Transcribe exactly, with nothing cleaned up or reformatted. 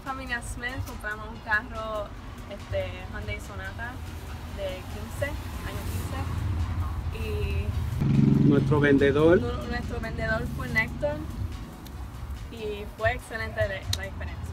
familia Smith compramos un carro este, Hyundai Sonata de quince, año quince. Y nuestro vendedor. nuestro vendedor fue Néctor y fue excelente la experiencia.